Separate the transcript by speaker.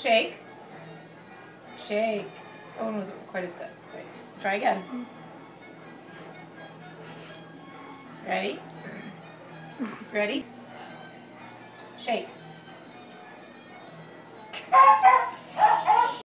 Speaker 1: Shake. Shake. That one wasn't quite as good. Wait, let's try again. Ready? Ready? Shake.